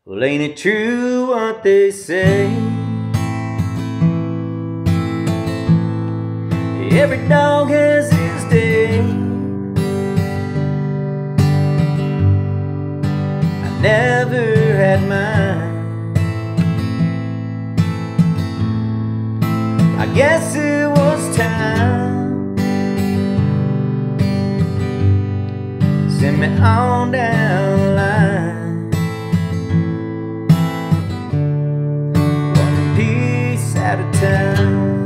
Well, ain't it true what they say? Every dog has his day. I never had mine. I guess it was time. Send me on down the line. One piece at a time.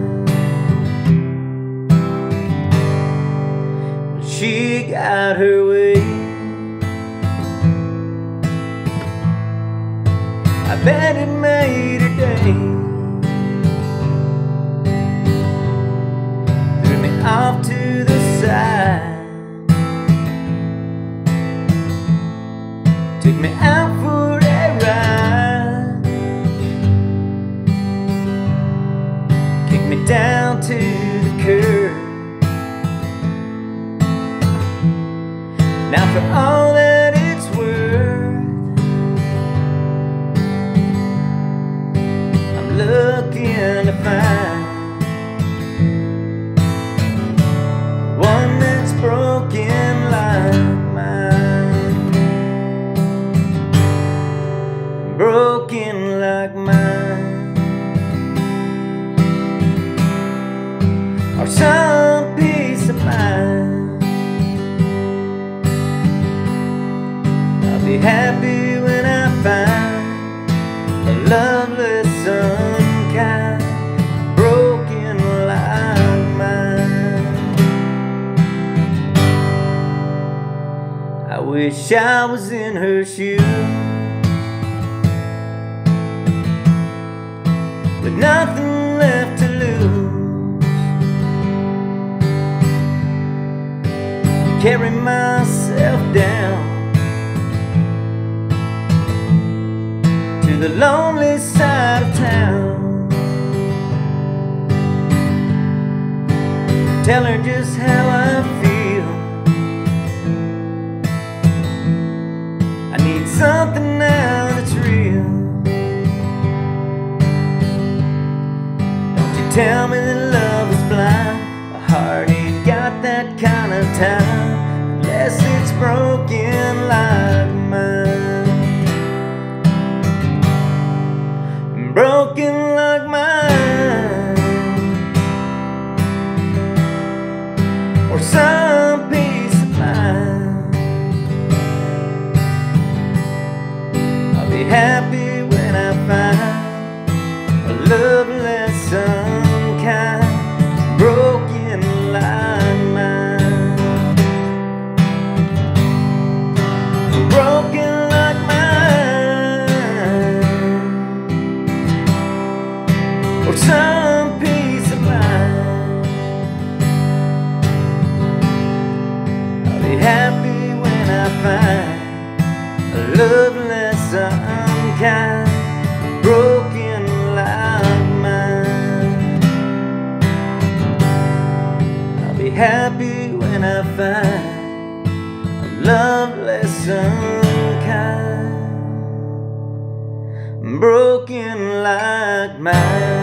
She got her way. I bet it made her day. Threw me off to the side. Took me out for a ride. Kicked me down to the curb. Now for all that it's worth, I'm looking to find one that's broken like mine. Broken like mine. Or some peace of mind. Be happy when I find a loveless, unkind, broken like mine. I wish I was in her shoes, with nothing left to lose. Carry myself down to the lonely side of town. Tell her just how I feel. I need something now that's real. Don't you tell me that love is blind. My heart ain't got that kind of time, unless it's broken like mine. Broken like mine, or some peace of mind. I'll be happy when I find a loveless, unkind, broken like mine. Broken like mine, or some peace of mind. I'll be happy when I find a loveless, unkind, broken like mine. I'll be happy when I find a loveless, unkind, broken like mine.